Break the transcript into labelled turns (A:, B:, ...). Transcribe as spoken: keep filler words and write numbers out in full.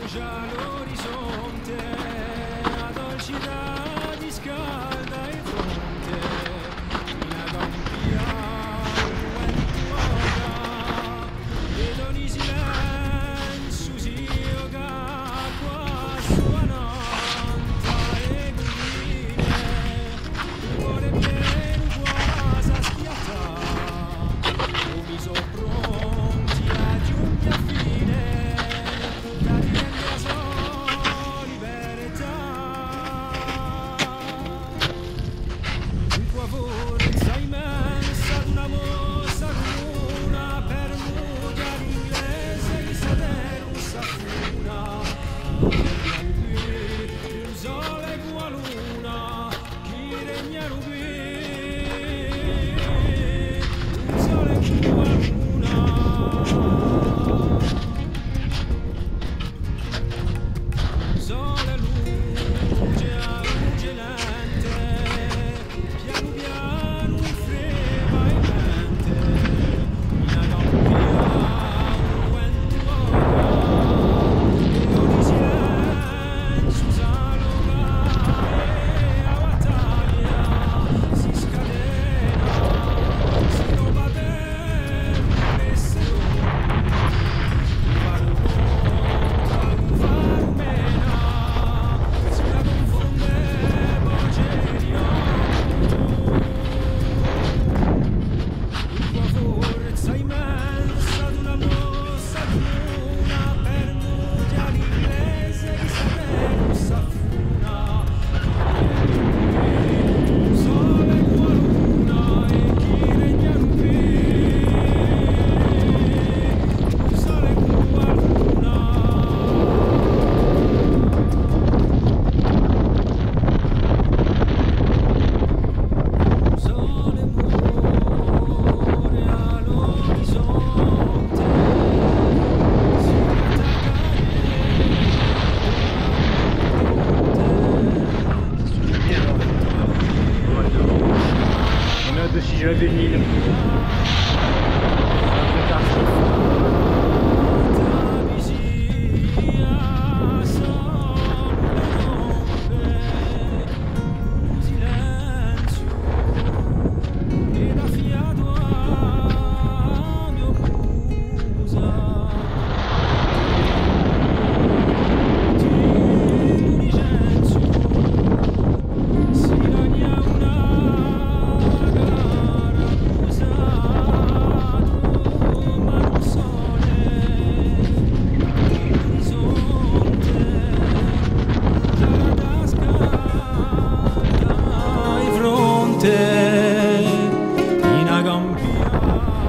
A: già l'orizzonte, la dolcità ti scalda in fronte, una gampia, un vento ora, ed ogni silenzio si yoga qua suonanta e guide, il cuore pieno quasi a schiattare, mi sono pronti a giungere a fine. Forza immensa d'una mossa comuna per mugia l'inglese di sapere un safuna un sole qua luna chi regna qui un sole qua luna sole luce a luce lente piano piano in freva in mente una gampia un vento ora e ogni silenzio s'alloga e la battaglia si scatena si ruba per l'essere un faro contra un faro mena si la confonde voce di forza immensa d'una mossa comuna per mugia l'inglese di sapere un safuna un sole qua luna e chi regna qui un sole qua luna sole muore all'orizzonte si
B: On est au-dessus de la Bénile.
A: in una gampia